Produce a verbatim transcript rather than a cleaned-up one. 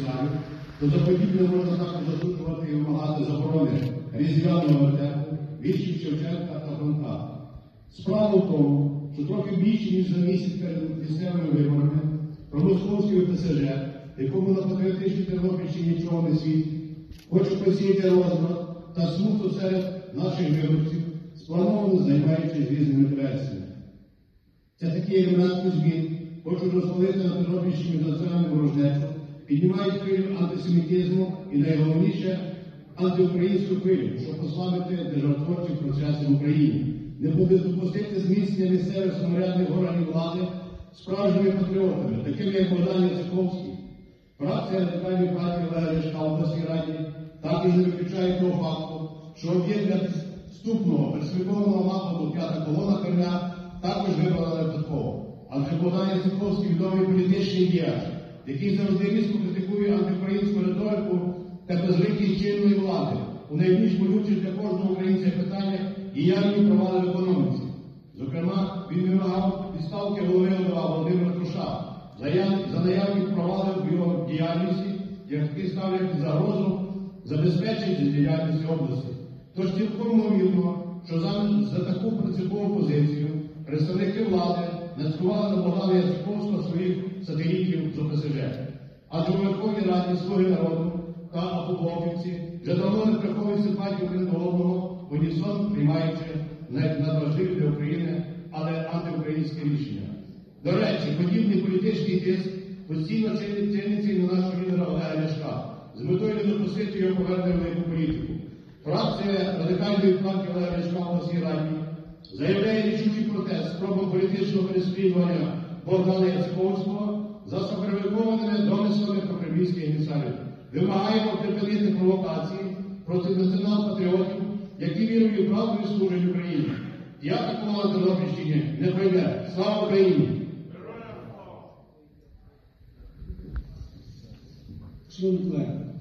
знають, то за подібне можна також засуджувати і вимагати заборони різдвяного вертепу, віршів Шевченка та Франка. Справа в тому, що трохи більше, ніж за місяць перед місцевими виборами, промосковський ОПСЖ, якому на патріотичній Тернопільщині нічого не світить, хоче посіяти розбрат та смуту серед наших виборців, сплановано займаючись різними версіями. Це такі елементи змін хочуть розпалити на Тернопільщині національну ворожнечу, піднімають хвилю антисемітизму і, найголовніше, антиукраїнську хвилю, щоб послабити державотворчі процеси в Україні. Не буде допустити зміцнення місцевих самоврядних органів влади справжніми патріотами, такими як Богдан Яциковський. Фракція Радикальної партії Олега Ляшка в обласній раді також не виключає того факту, що об'єкт для вступного перспективного нападу п'ята колона Кремля також вибрала випадково. Адже Богдан Яциковський відомий політичний діяч, який завжди різко критикує антиукраїнську риторику та безликість чинної влади у найбільш болючих для кожного українця питаннях і явні провали в економіці. Зокрема, він вимагав відставки голови ОДА Володимира Труша за наявні провали в його діяльності, які ставлять під загрозу забезпечення діяльності області. Тож цілком ймовірно, що за, за таку принципову позицію представники влади нацькували на Богдана Яциковського своїх сателітів з ОПСЖ. Адже у Верховній Раді «Слуги народу» та «Апоблоківці» вже давно не приховують симпатію один до одного, в унісон приймаючи надважливі для України, але антиукраїнське рішення. До речі, подібний політичний тиск постійно чиниться і на нашого лідера Олега Ляшка, з метою не допустити його повернення в велику політику. Фракція Радикальної партії Олега Ляшка в обласній раді заявляє рішучий протест спробам політичного переслідування Богдана Яциковського за сфабрикованими домислами про кремлівських емісарів. Вимагаємо припинити провокації проти націонал-патріотів, які вірують в правду і служать Україні. П'ята колона на Тернопільщині не пройде. Слава Україні! Шановні колеги,